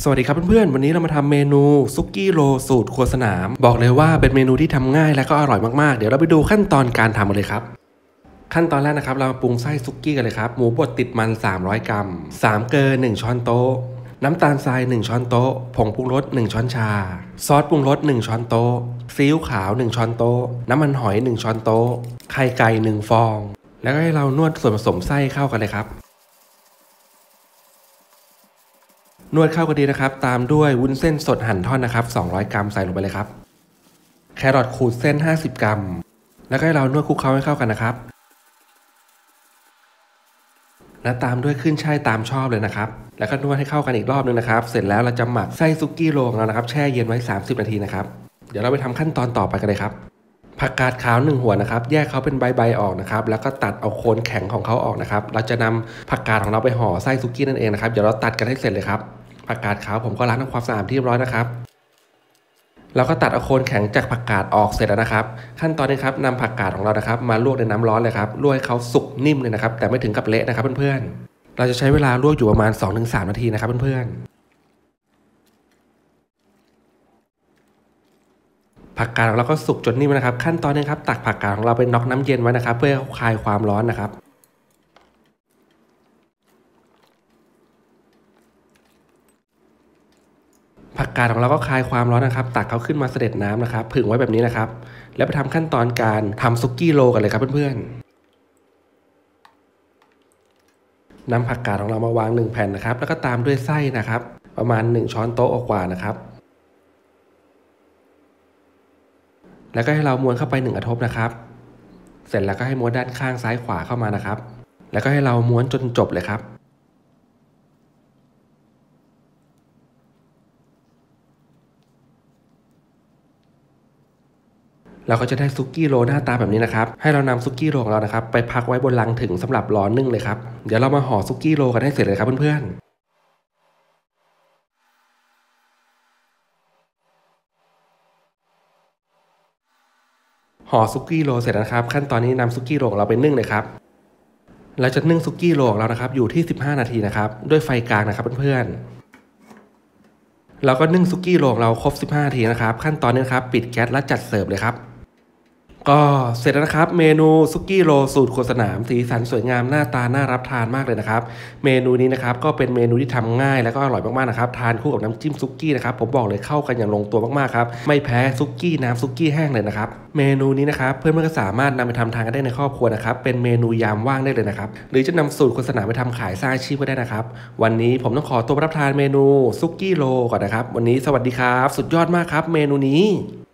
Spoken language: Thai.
สวัสดีครับเพื่อนๆวันนี้เรามาทำเมนูซุกี้โรสูตรครัวสนามบอกเลยว่าเป็นเมนูที่ทำง่ายและก็อร่อยมากๆเดี๋ยวเราไปดูขั้นตอนการทำกันเลยครับขั้นตอนแรกนะครับเรามาปรุงไส้ซุกี้กันเลยครับหมูบดติดมัน300 กรัม3เกลือ1ช้อนโต๊ะน้ำตาลทราย1ช้อนโต๊ะผงปรุงรส1ช้อนชาซอสปรุงรส1ช้อนโต๊ะซีอิ๊วขาว1ช้อนโต๊ะน้ำมันหอย1ช้อนโต๊ะไข่ไก่1ฟองแล้วก็ให้เรานวดส่วนผสมไส้เข้ากันเลยครับนวดเข้ากันดีนะครับตามด้วยวุ้นเส้นสดหั่นท่อนนะครับ200 กรัมใส่ลงไปเลยครับแครอทขูดเส้น50 กรัมแล้วก็ให้เรานวดคลุกเคล้าให้เข้ากันนะครับและตามด้วยขึ้นช่ายตามชอบเลยนะครับแล้วก็นวดให้เข้ากันอีกรอบนึงนะครับเสร็จแล้วเราจะหมักไส้ซุกี้โรของเรานะครับแช่เย็นไว้30 นาทีนะครับเดี๋ยวเราไปทำขั้นตอนต่อไปกันเลยครับผักกาดขาว1 หัวนะครับแยกเขาเป็นใบออกนะครับแล้วก็ตัดเอาโคนแข็งของเขาออกนะครับเราจะนำผักกาดของเราไปห่อไส้ซุกี้นั่นเองนะครับเดี๋ยวเราตัดกันให้เสร็จเลยครับผักกาดขาวผมก็ล้างทำความสะอาดที่เรียบร้อยนะครับเราก็ตัดเอาโคนแข็งจากผักกาดออกเสร็จแล้วนะครับขั้นตอนนี้ครับนำผักกาดของเรานะครับมาลวกในน้ำร้อนเลยครับลวกให้เขาสุกนิ่มเลยนะครับแต่ไม่ถึงกับเละนะครับเพื่อนๆเราจะใช้เวลาลวกอยู่ประมาณ 2-3 นาทีนะครับเพื่อนๆผักกาดของเราก็สุกจนนิ่มนะครับขั้นตอนนี้ครับตักผักกาดของเราไปน็อกน้ำเย็นไว้นะครับเพื่อคลายความร้อนนะครับผักกาดของเราก็คลายความร้อนนะครับตักเขาขึ้นมาเสด็จน้ำนะครับผึ่งไว้แบบนี้นะครับแล้วไปทำขั้นตอนการทำซุกี้โรกันเลยครับเพื่อนๆนำผักกาดของเรามาวาง1 แผ่นนะครับแล้วก็ตามด้วยไส้นะครับประมาณ1 ช้อนโต๊ะกว่านะครับแล้วก็ให้เราม้วนเข้าไป1 กระทบนะครับเสร็จแล้วก็ให้ม้วนด้านข้างซ้ายขวาเข้ามานะครับแล้วก็ให้เราม้วนจนจบเลยครับเราก็จะได้ซุกี้โรหน้าตาแบบนี้นะครับให้เรานำซุกี้โรของเรานะครับไปพักไว้บนลังถึงสำหรับรอนึ่งเลยครับเดี๋ยวเรามาห่อซุกี้โรกันให้เสร็จเลยครับเพื่อนๆห่อซุกี้โรเสร็จนะครับขั้นตอนนี้นำซุกี้โรของเราไปนึ่งเลยครับเราจะนึ่งซุกี้โรของเรานะครับอยู่ที่15 นาทีนะครับด้วยไฟกลางนะครับเพื่อนๆเราก็นึ่งซุกี้โรของเราครบ15 นาทีนะครับขั้นตอนนี้ครับปิดแก๊สและจัดเสิร์ฟเลยครับก็เสร็จแล้วนะครับเมนูซุกี้โรสูตรครัวสนามสีสันสวยงามหน้าตาน่ารับทานมากเลยนะครับเมนูนี้นะครับก็เป็นเมนูที่ทำง่ายและก็อร่อยมากๆนะครับทานคู่กับน้ำจิ้มซุกี้นะครับผมบอกเลยเข้ากันอย่างลงตัวมากๆครับไม่แพ้ซุกี้น้ำซุกี้แห้งเลยนะครับเมนูนี้นะครับเพื่อนๆก็สามารถนำไปทำทานกันได้ในครอบครัวนะครับเป็นเมนูยามว่างได้เลยนะครับหรือจะนำสูตรครัวสนามไปทำขายสร้างอาชีพก็ได้นะครับวันนี้ผมต้องขอตัวรับประทานเมนูซุกี้โรก่อนนะครับวันนี้สวัสดีครับสุดยอดมากครับเมนูนี้